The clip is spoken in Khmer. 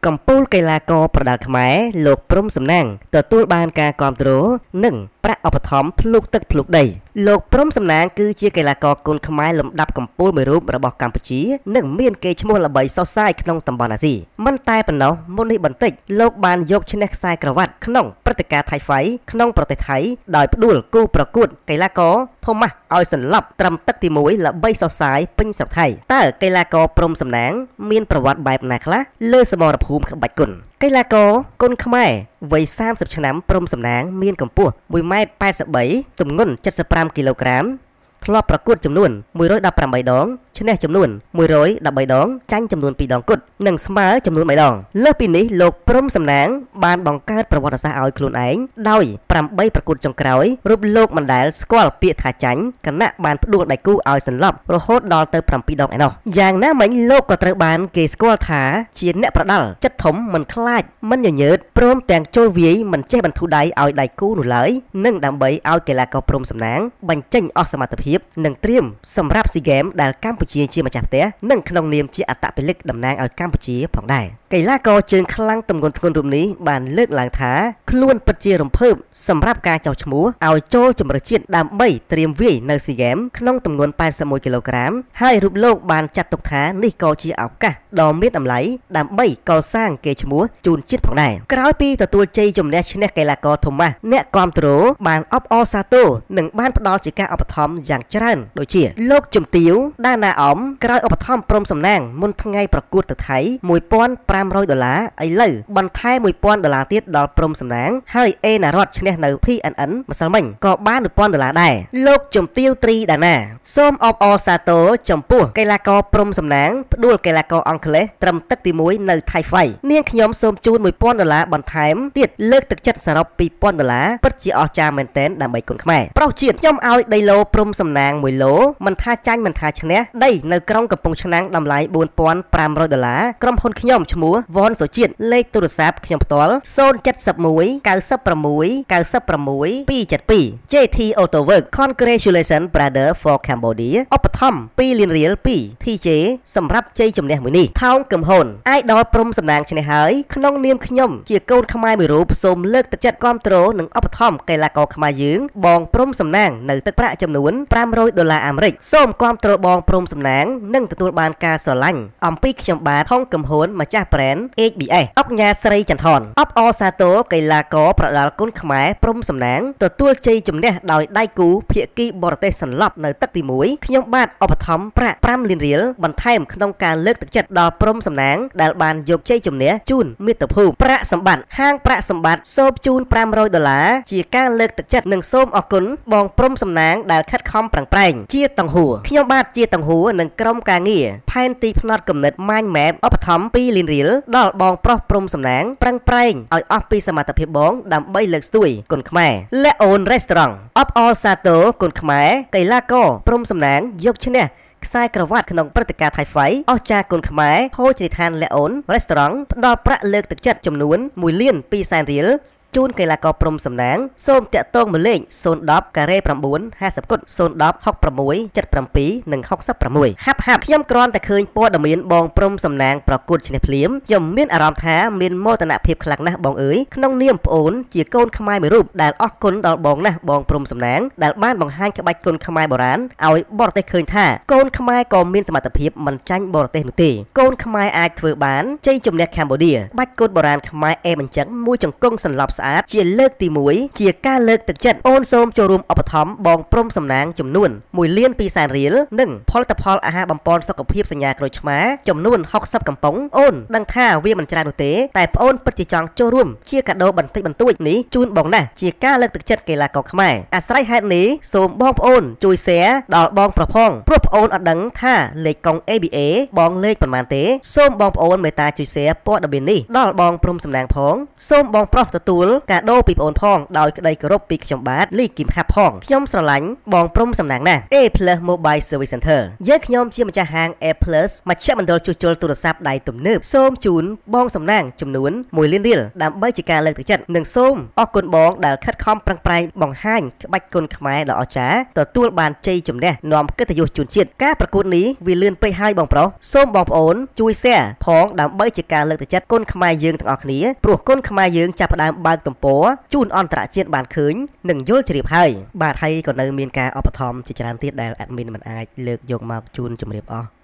កំពូលកីឡាករប្រដាល់ខ្មែរលោកព្រំសំណាងទទួលបានការគាំទ្រនិងប្រាក់ឧបត្ថម្ភភ្លុកទឹកភ្លុកដីលោកព្រំសំណាងគឺជាកីឡាករគុនខ្មែរលំដាប់កំពូលមួយរូបរបស់កម្ពុជានិងមានកេរ្តិ៍ឈ្មោះល្បីសុសសាយក្នុងតំបន់អាស៊ីមិនតែប៉ុណ្ណោះមុននេះបន្តិចលោកបានយកឈ្នះខ្សែក្រវ៉ាត់ក្នុងព្រឹត្តិការណ៍ថៃហ្វៃក្នុងប្រទេសថៃដោយផ្ដួលគូប្រកួតកីឡាករថូម៉ាស់ឲ្យសន្លប់ត្រឹមទឹកទី1ល្បីសុសសាយពេញស្រុកថៃតើកីឡាករព្រំសំណាងមានប្រវត្តិបែបណាខ្លះលើសមរភូមិក្បាច់គុនកីឡាករគុនខ្មែរវ័យ30ឆ្នាំព្រំសំណាងមានកម្ពស់ 1.83 ម៉ែត្រទម្ងន់75គីឡូក្រាមធ្លាប់ប្រកួតចំនួន118ដងឈ្នះចំនួន113ដងចាញ់ចំនួន2ដងគត់និងស្មើចំនួន3ដងលើសពីនេះលោកព្រំសំណាងបានបង្កើតប្រវត្តិសាស្ត្រឲ្យខ្លួនឯងដោយ8ប្រកួតចុងក្រោយរូបលោកមិនដែលស្គាល់ពាក្យថាចាញ់គណៈបានផ្ដួលដៃគូឲ្យសន្លប់រហូតដល់ទៅ7ដងឯណោះយ៉ាងណាមិញលោកក៏ត្រូវបានគេស្គាល់ថាជាអ្នកប្រដាល់ចិត្តធំមិនខ្លាចមិនញញើតព្រមទាំងចូលវាយមិនចេះបន្ធូរដៃឲ្យដៃគូនោះឡើយនិងដើម្បីឲ្យកីឡាករព្រំសំណាងបញ្ចេញអស់សមត្ថភាពនិងត្រៀមសម្រាប់ស៊ីហ្គេមដែលកម្ពុជាជាម្ចាស់ផ្ទះនិងក្នុងនាមជាអត្តពលិកតំណាងឲ្យកម្ពុជាផងដែរកីឡាករជើងខ្លាំងទម្ងន់ធ្ងន់រូបនេះបានលើកឡើងថាខ្លួនពិតជារំភើបសម្រាប់ការចោះឈ្មោះឲ្យចូលជម្រើសជាតិដើម្បីត្រៀមវាយនៅស៊ីហ្គេមក្នុងទម្ងន់81គីឡូក្រាមហើយរូបលោកបានចាត់ទុកថានេះក៏ជាឱកាសដ៏មានតម្លៃដើម្បីកសាងកេរ្តិ៍ឈ្មោះជូនជាតិផងដែរក្រោយពីទទួលជ័យជំនះឈ្នះកីឡាករថូម៉ាស់អ្នកគាំទ្របានអបអរសាទរនិងបានផ្ដល់ជាការឧបត្ថម្ភយ៉ាងច្រើនដូចជាលោកជំទាវដាណាអមក្រោយឧបត្ថម្ភព្រំសំណាងមុនថ្ងៃប្រកួតទៅថៃ$1,500ឥឡូវបន្ថែម$1,000ទៀតដល់ព្រំសំណាងហើយអេណារ៉តឈ្នះនៅ PNN ម្សិលមិញក៏បាន$1,000ដែរលោកជំទាវត្រីដាណាសូមអបអរសាទរចំពោះកីឡាករព្រំសំណាងផ្ដួលកីឡាករអង់គ្លេសត្រឹមទឹកទី1នៅថៃហ្វៃនាងខ្ញុំសូមជូន$1,000បន្ថែមទៀតលើកទឹកចិត្តសរុប$2,000ពិតជាអស្ចារ្យមែនទែនដើម្បីគុនខ្មែរប្រុសជាតិខ្ញុំឲ្យដីឡូព្រំសំណាង1ឡូមិនថាចាញ់មិនថាឈ្នះដីនៅក្រុងកំពង់ឆ្នាំងតម្លៃ$4,500ក្រុមហ៊ុនខ្ញុំឈ្មោះវ៉នសុជាតិលេខទូរស័ព្ទខ្ញុំផ្ទាល់071 96 96 272 JT Auto Work Congratulations brother for Cambodia ឧបត្ថម្ភ$2លានពី TJ សម្រាប់ជ័យជំនះមួយនេះថោងកឹមហ៊ុនអាយដលព្រំសំណាងឈ្នះហើយក្នុងនាមខ្ញុំជាកូនខ្មែរមួយរូបសូមលើកទឹកចិត្តគាំទ្រនិងឧបត្ថម្ភកីឡាករខ្មែរយើងបងព្រំសំណាងនៅទឹកប្រាក់ចំនួន$500អាមេរិកសូមគាំទ្របងព្រំសំណាងនិងទទួលបានការស្រឡាញ់អំពីខ្ញុំបាទថោងកឹមហ៊ុនម្ចាស់ brand HBS អុកញ៉ាស្រីចន្ទថនអបអរសាទរកីឡាករប្រដាល់គុនខ្មែរព្រំសំណាងទទួលជ័យជំនះដោយដៃគូភាគីបរទេសសន្លប់នៅទឹកទី1ខ្ញុំបាទឧបត្ថម្ភប្រាក់$5លានបន្ថែមក្នុងការលើកទឹកចិត្តដល់ព្រំសំណាងដែលបានយកជ័យជំនះជូនមាតុភូមិប្រាក់សម្បត្តិហាងប្រាក់សម្បត្តិសូមជូន$500ជាការលើកទឹកចិត្តនិងសូមអរគុណបងព្រំសំណាងដែលខិតខំប្រឹងប្រែងជាតង្ហួរខ្ញុំបាទជាតង្ហួរនិងក្រុមការងារផែនទីផ្នែកគំនិត Mind Map ឧបត្ថម្ភ$2លានដល់បងប្រុសព្រំសំណាងប្រឹងប្រែងឲ្យអស់ពីសមត្ថភាពបងដើម្បីលើកស្ទួយគុនខ្មែរ Leon Restaurant អបអរសាទរគុនខ្មែរកីឡាករព្រំសំណាងយកឈ្នះខ្សែក្រវ៉ាត់ក្នុងព្រឹត្តិការណ៍ថៃហ្វៃអស្ចារ្យគុនខ្មែរភោជនីយដ្ឋាន Leon Restaurant ផ្ដល់ប្រាក់លើកទឹកចិត្តចំនួន$1,200,000ជូនកីឡាករព្រំសំណាងសូមតាក់ទងមកលេខ010 ការ៉េ 9 50 គុត 010 66 77 និង 66ហាប់ខ្ញុំគ្រាន់តែឃើញព័ត៌មានបងព្រំសំណាងប្រកួតឈ្នះភ្លាមខ្ញុំមានអារម្មណ៍ថាមានមោទនភាពខ្លាំងណាស់បងអើយក្នុងនាមប្អូនជាកូនខ្មែរមួយរូបដែលអរគុណដល់បងណាស់បងព្រំសំណាងដែលបានបង្ហាញក្បាច់គុនខ្មែរបុរាណឲ្យបរទេសឃើញថាកូនខ្មែរក៏មានសមត្ថភាពមិនចាញ់បរទេសនោះទេកូនខ្មែរអាចធ្វើបានជ័យជំនះកម្ពុជាក្បាច់គុនបុរាណខ្មែរអេបញ្ចឹងមួយចង្គង់សន្លប់ស្អាតជាលើកទី1ជាការលើកទឹកចិត្តអូនសូមចូលរួមឧបត្ថម្ភបងព្រំសំណាងចំនួន$1,200,000និងផលិតផលអាហារបំប៉នសុខភាពសញ្ញាក្រូចឆ្មាចំនួន60កំប៉ុងអូនដឹងថាវាមិនច្រើននោះទេតែប្អូនពិតជាចង់ចូលរួមជាកាដូបន្តិចបន្តួចនេះជូនបងណាស់ជាការលើកទឹកចិត្តកីឡាករខ្មែរអាស្រ័យហេតុនេះសូមបងប្អូនជួយ share ដល់បងប្រុសផងព្រោះប្អូនអត់ដឹងថាលេខកុង ABA បងលេខប៉ុន្មានទេសូមបងប្អូនមេត្តាជួយ share ព័ត៌មាននេះដល់បងព្រំសំណាងផងសូមបងប្រុសទទួលការដូរពីប្អូនផងដោយក្តីគោរពពីខ្ញុំបាទលីគឹមហាប់ផងខ្ញុំស្រឡាញ់បងព្រំសំណាងណាស់ A+ Mobile Service Center យើងខ្ញុំជាម្ចាស់ហាង A+ មជ្ឈមណ្ឌលជួសជុលទូរស័ព្ទដៃទំនើបសូមជូនបងសំណាងចំនួន1 លានរៀលដើម្បីជាការលើកទឹកចិត្តនិងសូមអរគុណបងដែលខិតខំប្រឹងប្រែងបង្ហាញក្បាច់គុនខ្មែរដ៏អស្ចារ្យទទួលបានជ័យជំនះនាំកិត្តិយសជូនជាតិការប្រកួតនេះវាលឿនពេកហើយបងប្រុសសូមបងប្អូនជួយ share ផងដើម្បីជាការលើកទឹកចិត្តគុនខ្មែរយើងទាំងអស់គ្នាព្រោះគុនខ្មែរយើងចាប់ផ្ដើមបើកទំព័រជូនអន្តរជាតិបានឃើញនិងយល់ជ្រាបហើយបាទហើយក៏នៅមានការឧបត្ថម្ភជាច្រើនទៀតដែល admin មិនអាចលើកយកមកជូនជម្រាបអស់